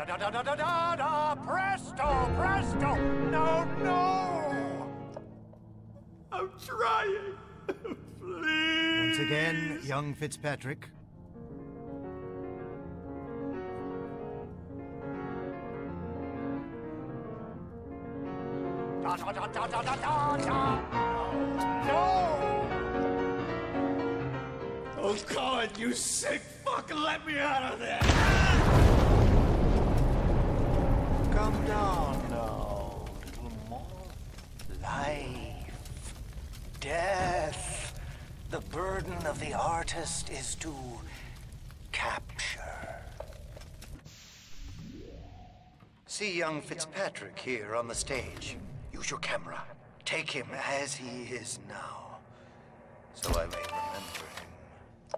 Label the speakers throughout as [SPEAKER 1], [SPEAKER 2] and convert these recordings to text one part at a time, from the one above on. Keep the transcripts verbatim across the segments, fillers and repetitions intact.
[SPEAKER 1] da da da da da da da! Presto, presto! No, no!
[SPEAKER 2] I'm trying. Please.
[SPEAKER 3] Once again, young Fitzpatrick.
[SPEAKER 1] Da da da da da da da da! No!
[SPEAKER 2] Oh God, you sick fuck! Let me out of there!
[SPEAKER 1] Come down now, little more. Life, death. The burden of the artist is to capture. See young Fitzpatrick here on the stage. Use your camera. Take him as he is now, so I may remember him.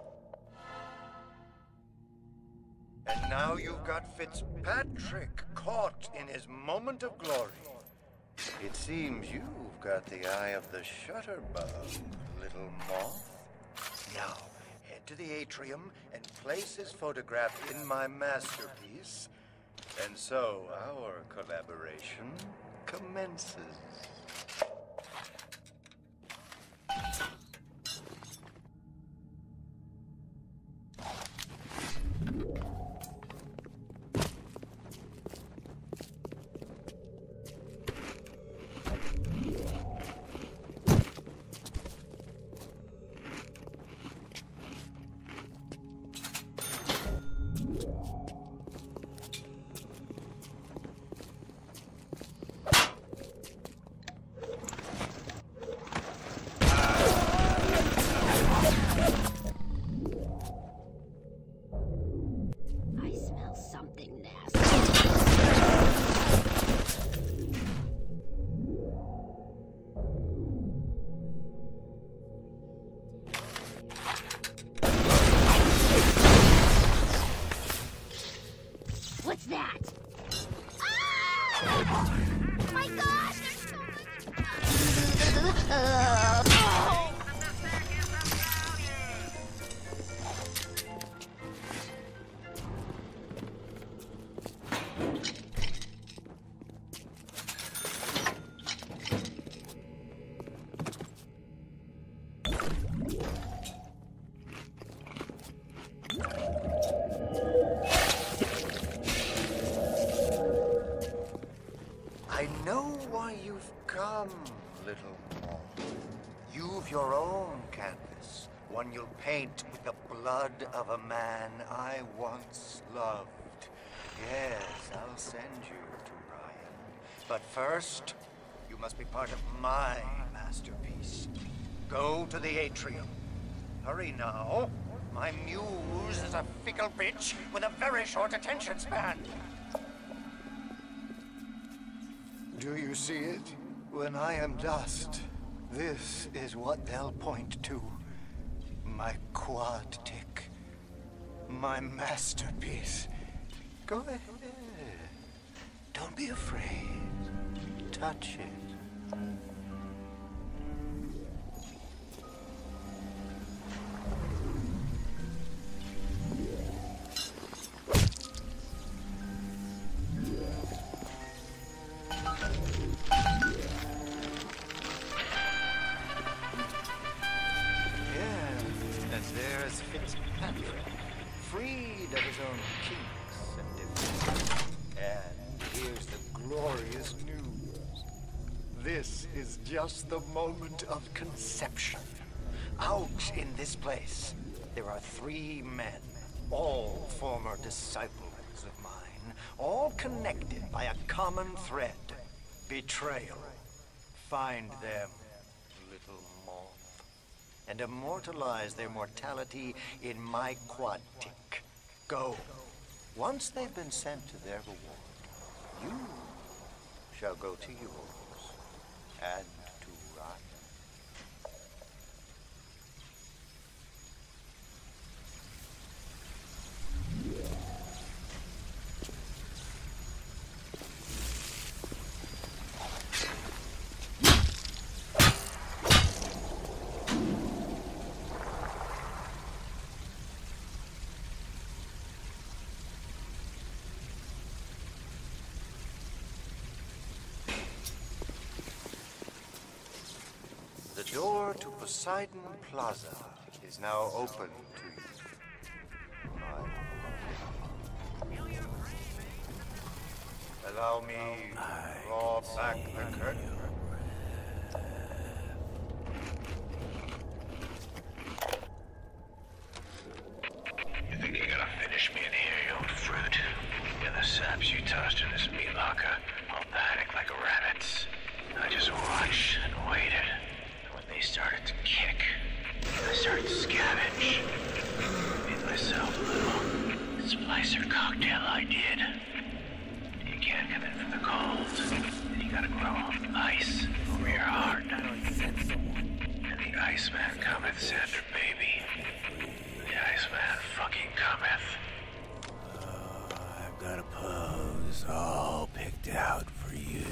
[SPEAKER 1] And now you've got Fitzpatrick caught in his moment of glory. It seems you've got the eye of the shutterbug, little moth. Now, head to the atrium and place his photograph in my masterpiece. And so, our collaboration commences.
[SPEAKER 4] What's that? Ah! Oh my God! There's so much. Oh!
[SPEAKER 1] I know why you've come, little moth. You've your own canvas, one you'll paint with the blood of a man I once loved. Yes, I'll send you to Ryan. But first, you must be part of my masterpiece. Go to the atrium. Hurry now. My muse is a fickle bitch with a very short attention span. Do you see it? When I am dust, this is what they'll point to. My quad tick. My masterpiece. Go ahead. Don't be afraid. Touch it. Fitzpatrick, freed of his own kinks and defects. And here's the glorious news. This is just the moment of conception. Out in this place, there are three men, all former disciples of mine, all connected by a common thread, betrayal. Find them, little moth, and immortalize their mortality in my quad tick. Go. Once they've been sent to their reward, you shall go to yours, and to Ryan. door to Poseidon Plaza is now open to you. Allow me to draw back the curtain.
[SPEAKER 5] You think you're gonna finish me in here, you old fruit? Yeah, the saps you tossed in this meat locker all panicked like rabbits. I just watched and waited. And when they started to kick, I started to scavenge. Made myself a little splicer cocktail, I did. You can't come in from the cold. And you gotta grow ice over your heart. And the Iceman cometh, Sander, baby. The Iceman fucking cometh.
[SPEAKER 2] Uh, I've got a pose all picked out for you.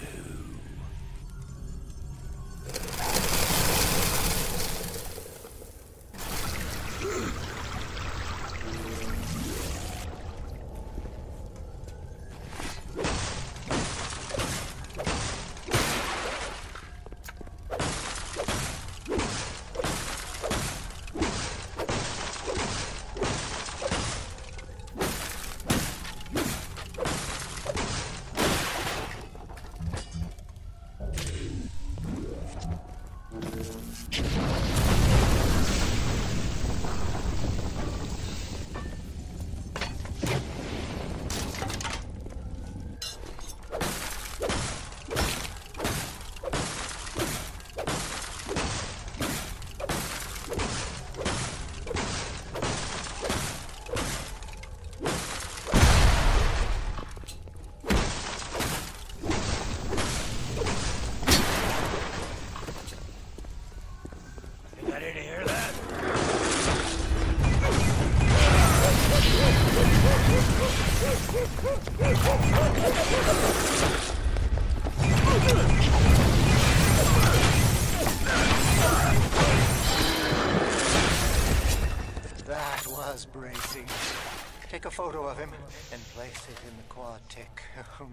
[SPEAKER 1] That was bracing. Take a photo of him and place it in the quad tick.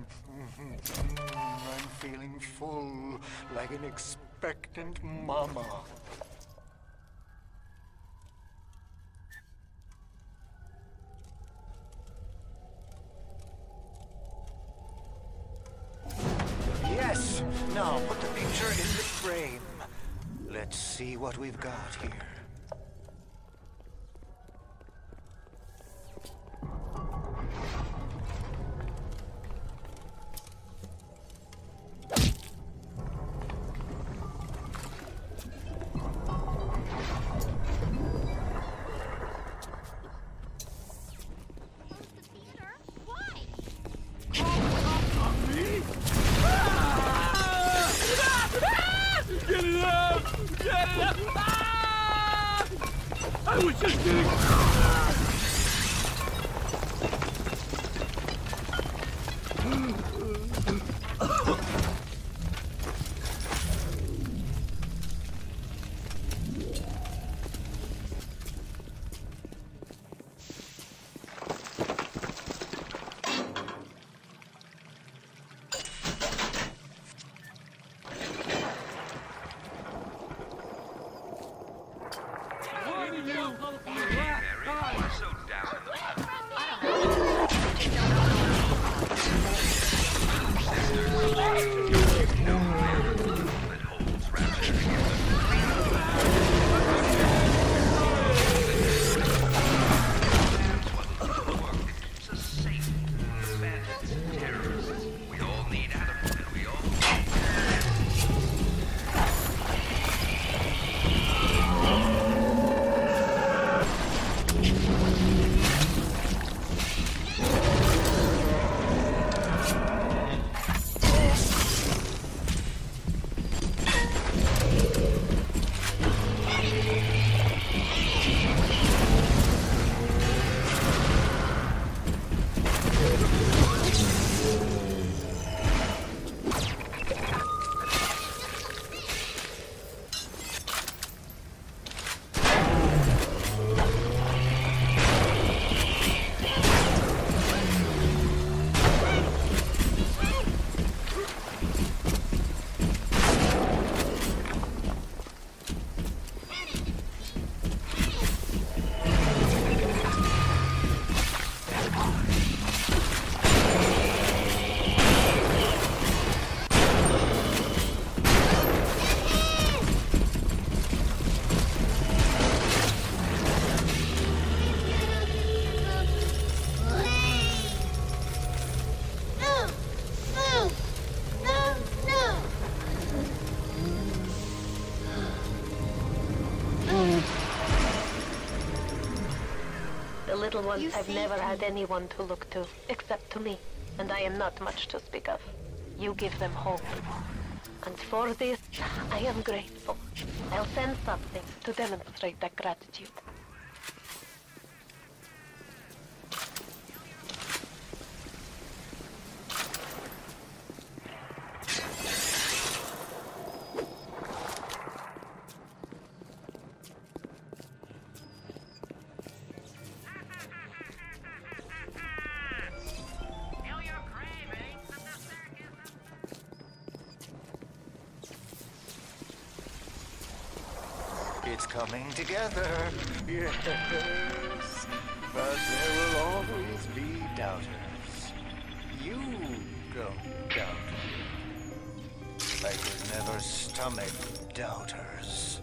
[SPEAKER 1] I'm feeling full, like an expectant mama. Yes! Now put the picture in the frame. Let's see what we've got here.
[SPEAKER 2] Get it up! Get it up! Ah! I was just kidding. What are you?
[SPEAKER 6] little ones
[SPEAKER 4] You
[SPEAKER 6] have
[SPEAKER 4] saved
[SPEAKER 6] never had
[SPEAKER 4] me.
[SPEAKER 6] anyone to look to, except to me, and I am not much to speak of. You give them hope. And for this, I am grateful. I'll send something to demonstrate that gratitude.
[SPEAKER 1] It's coming together, yes. But there will always be doubters. You don't doubt me. I could never stomach doubters.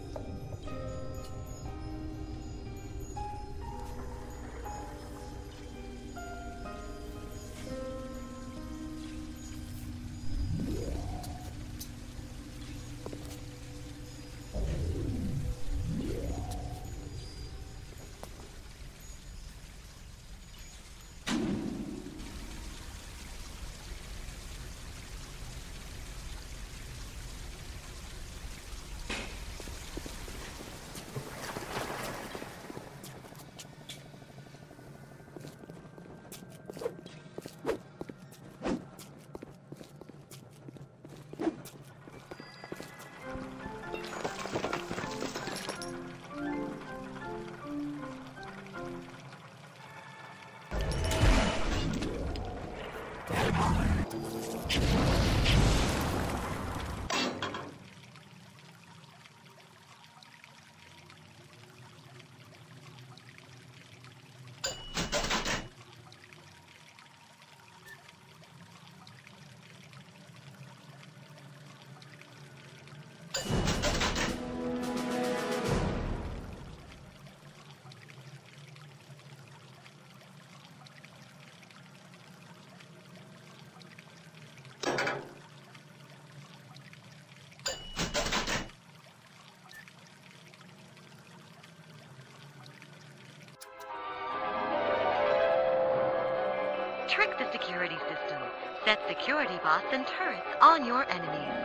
[SPEAKER 7] Trick the security system. Set security bots and turrets on your enemies.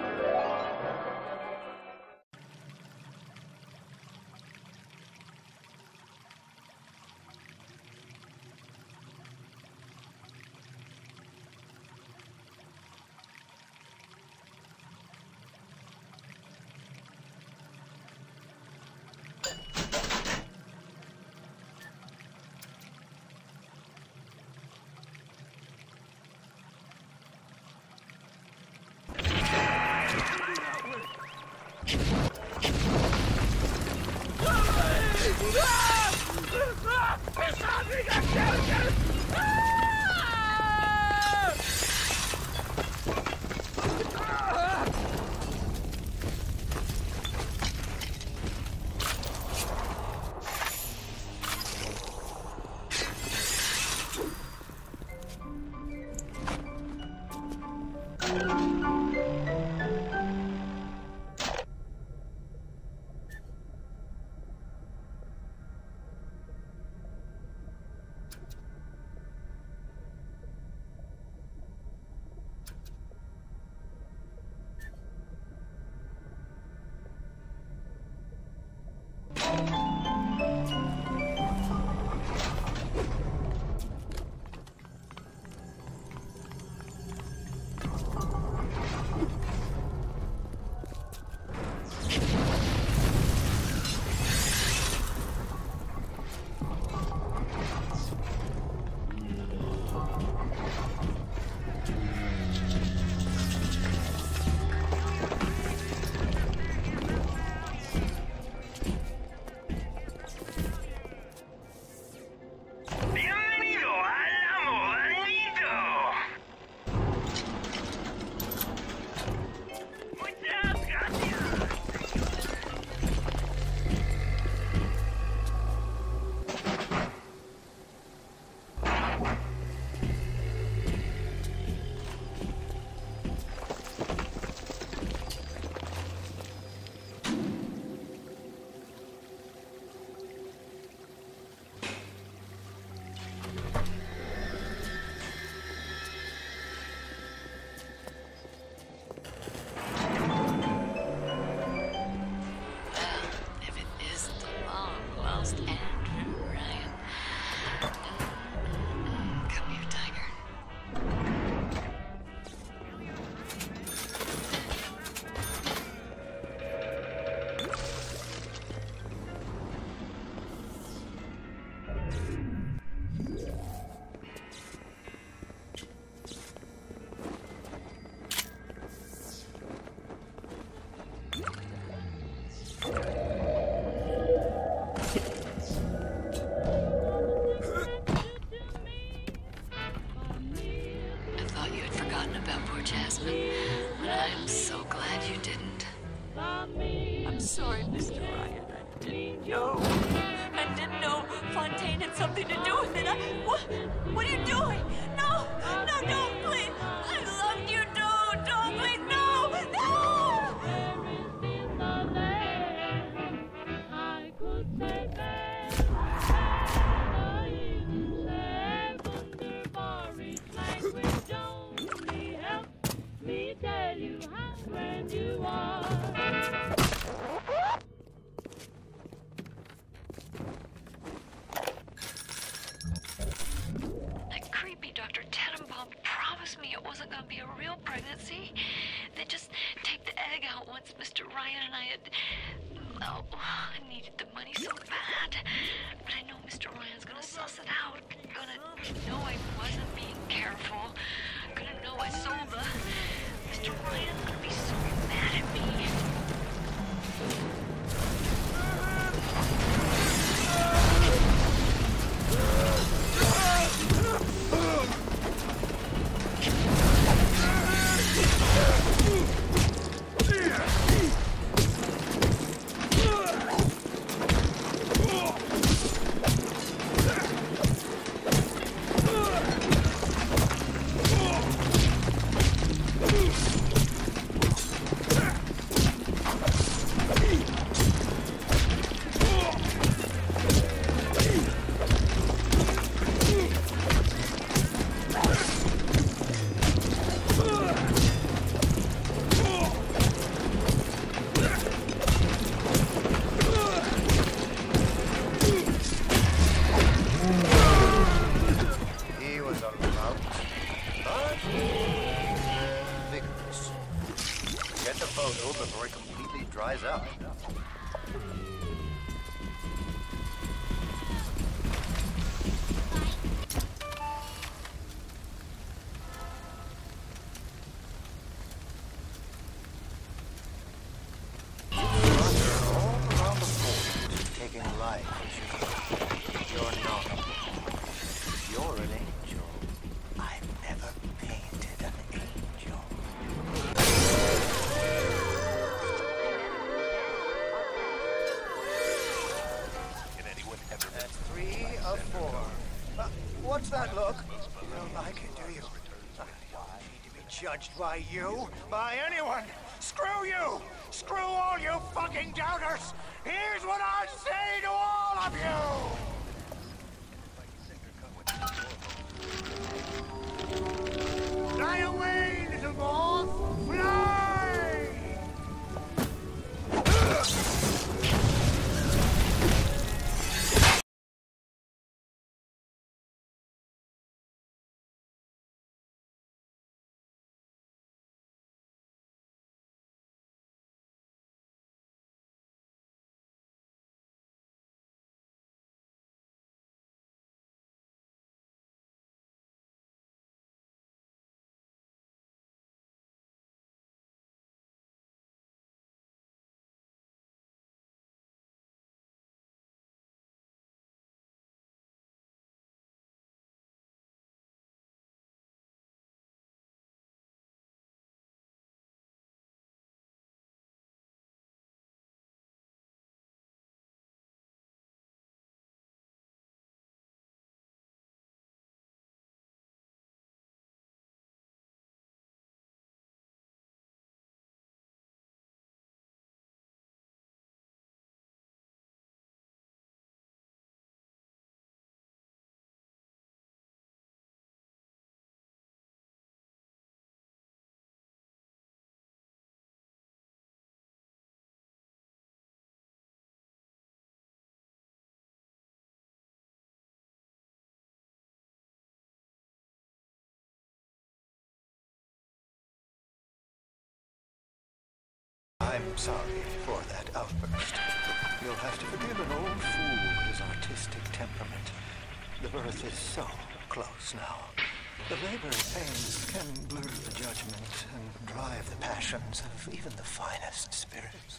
[SPEAKER 8] But I'm so glad you didn't.
[SPEAKER 9] I'm sorry, Mister Ryan. I didn't know. I didn't know Fontaine had something to do with it. I, what? What are you doing? No! No, don't, please! I loved you, don't! Don't, please, no!
[SPEAKER 8] That creepy Doctor Tenenbaum promised me it wasn't going to be a real pregnancy. They just take the egg out once Mister Ryan and I had... Oh, I needed the money so bad. But I know Mister Ryan's going to suss it out. Gonna know I wasn't being careful. Gonna know I sold the... Mister Ryan's gonna be so mad at me.
[SPEAKER 3] Before it completely dries out. What's that look? You don't like it, do you? I don't need to be judged by you, by anyone. Screw you! Screw all you fucking doubters! Here's what I say to all of you! Fly away, little moth! Fly! I'm sorry for that outburst. You'll have to forgive an old fool with his artistic temperament. The birth is so close now. The labor pains can blur the judgment and drive the passions of even the finest spirits.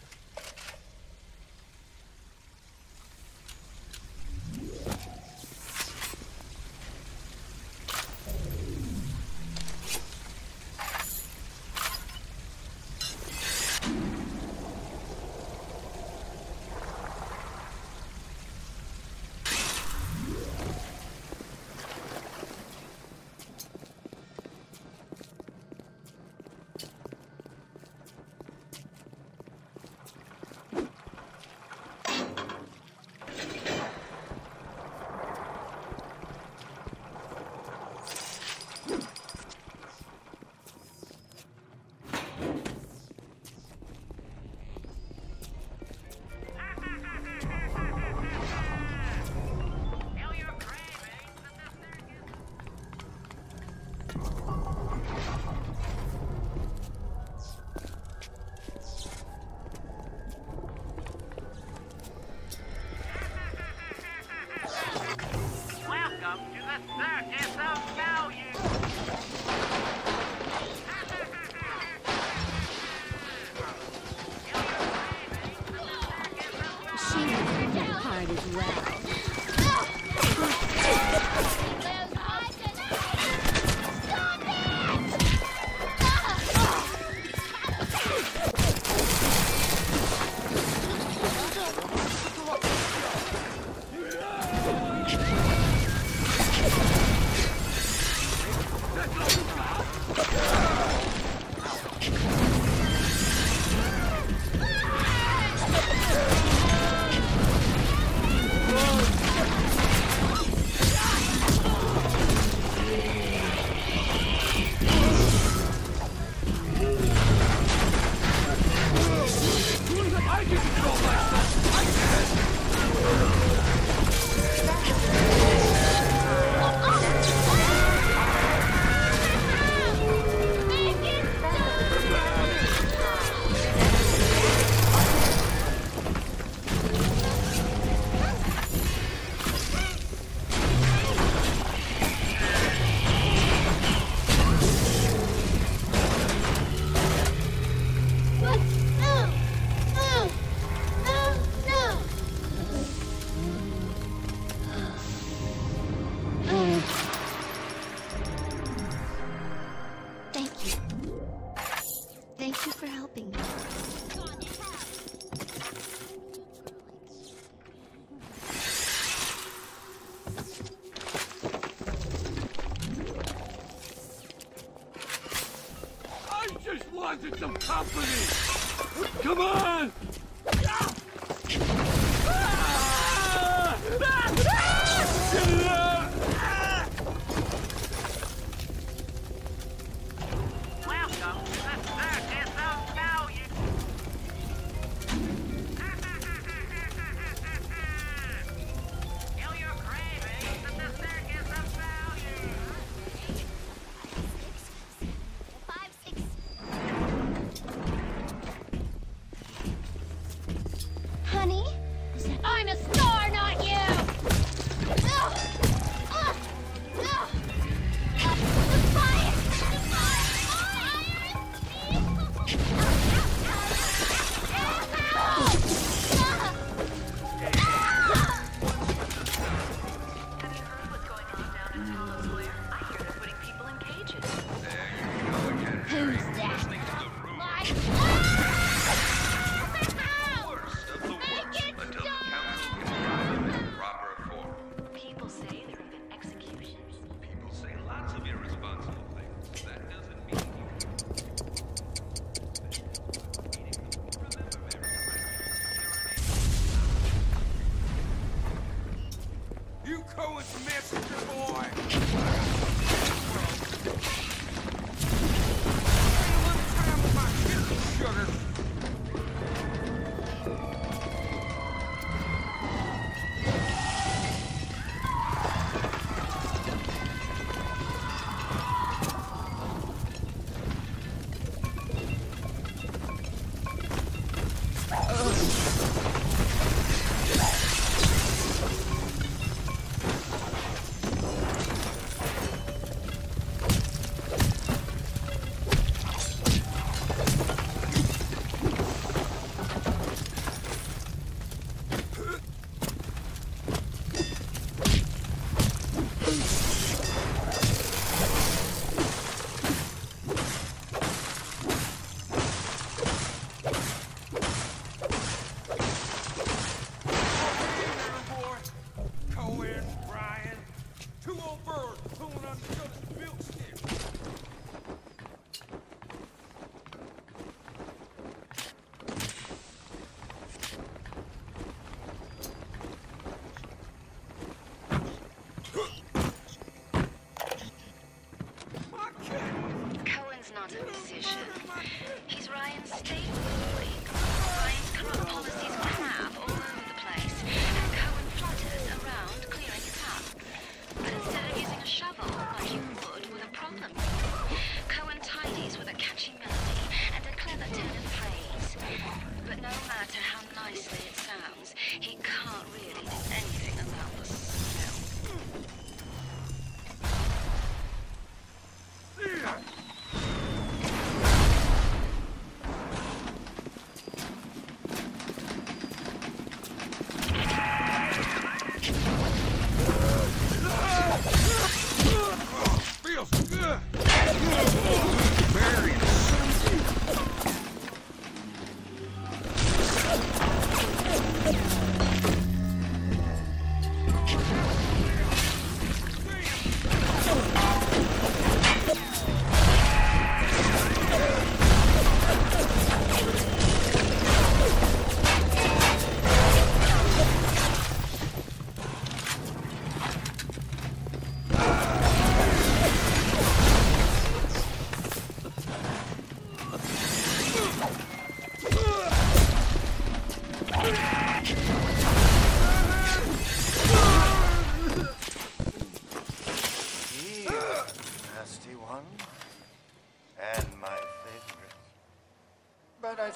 [SPEAKER 2] wanted some company! Come on! Ah! Ah! Ah!
[SPEAKER 5] Welcome to the circus of value. Feel your cravings at the circus of value.
[SPEAKER 4] Five, six. Honey? I'm a star, not you! Ugh! Ugh! Ugh! The fire! The
[SPEAKER 8] Have you heard what's going on down in Hollow Square? I hear they're putting people in cages.
[SPEAKER 4] Who's that? Like,
[SPEAKER 8] People say there have been executions.
[SPEAKER 10] People say lots of irresponsible things. That doesn't mean you. You Cohen's messenger boy! One time with my kitten sugar. Cohen, Ryan, two old birds pulling on each other's milk stick. My kid!
[SPEAKER 8] Cohen's not a musician. He's Ryan's state boy. Ryan's corrupt policies crap all over the place, and Cohen flutters around clearing it up. But instead of using a shovel like you would with a problem, Cohen tidies with a catchy melody and a clever turn of phrase. But no matter how nicely it sounds, he can't really do anything about the smell.
[SPEAKER 10] Feels good! Very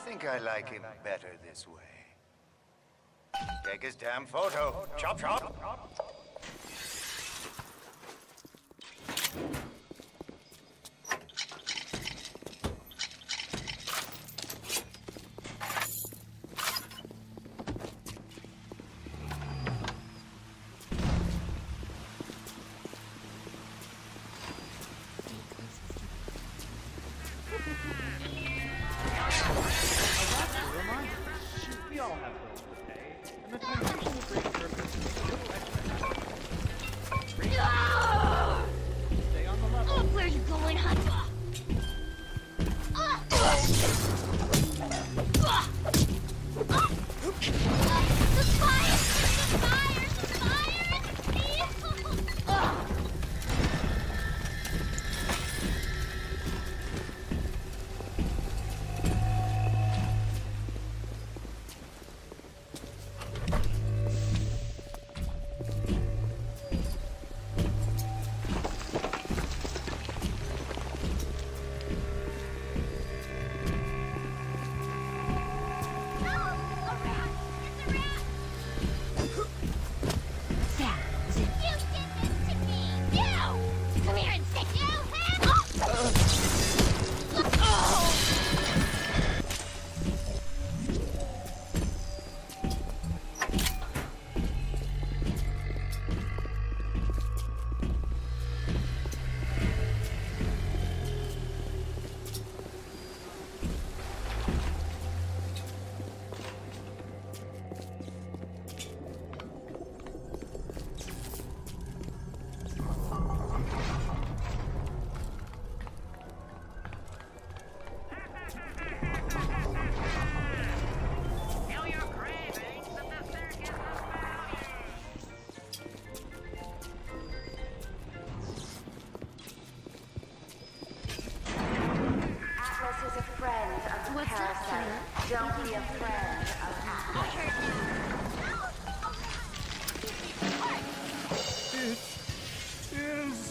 [SPEAKER 3] think I like him better this way. Take his damn photo. Chop, chop.
[SPEAKER 11] We all have bills to pay, and the temptation to break surface is a little extra. Stay on the level.
[SPEAKER 4] Oh, where you going, Hunter? Ah! Ah! Ah! The fire! The fire! The fire! Ah!
[SPEAKER 12] Don't be a friend
[SPEAKER 10] It is.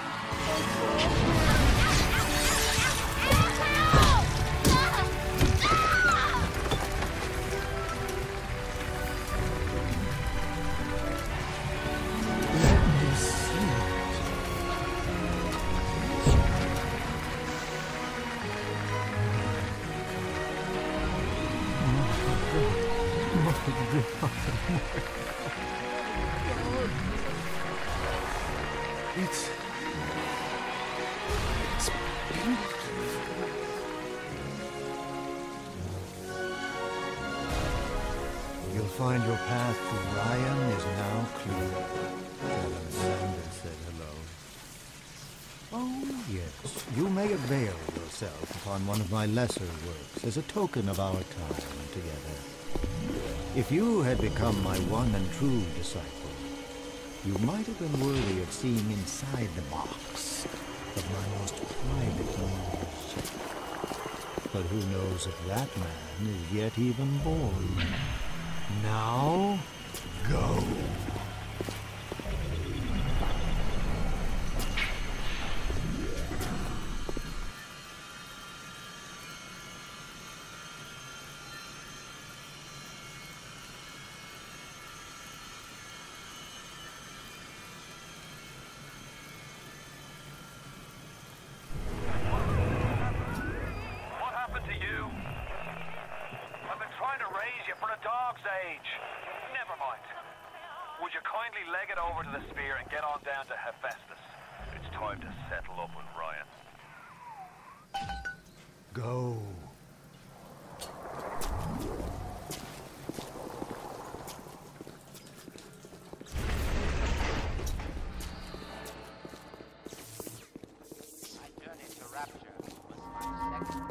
[SPEAKER 10] It's... It's beautiful.
[SPEAKER 3] You'll find your path to Ryan is now clear. Helen Sanders said hello. Oh, yes. You may avail yourself upon one of my lesser works as a token of our time together. If you had become my one and true disciple, you might have been worthy of seeing inside the box of my most private knowledge. But who knows if that man is yet even born. Now, go.
[SPEAKER 5] Would you kindly leg it over to the spear and get on down to Hephaestus? It's time to settle up with Ryan.
[SPEAKER 3] Go.
[SPEAKER 13] My journey to Rapture was my second.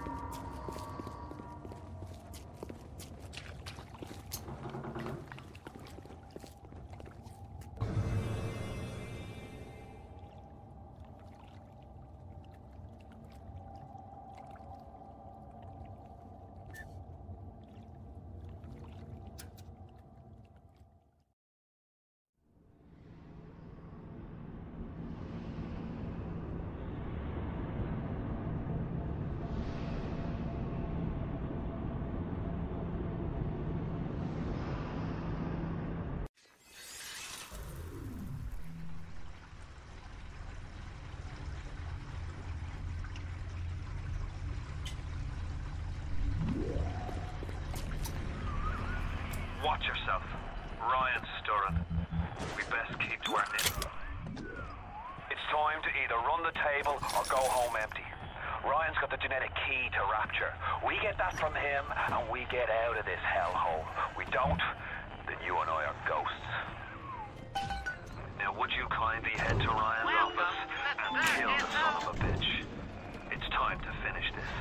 [SPEAKER 5] Watch yourself. Ryan's stirring. We best keep to our knitting. It's time to either run the table or go home empty. Ryan's got the genetic key to Rapture. We get that from him, and we get out of this hellhole. We don't, then you and I are ghosts. Now, would you kindly head to Ryan's office and kill the son of a bitch? It's time to finish this.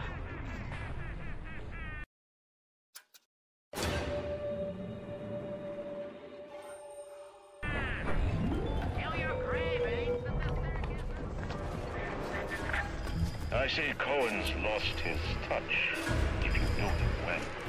[SPEAKER 14] I see Cohen's lost his touch, if you know him well.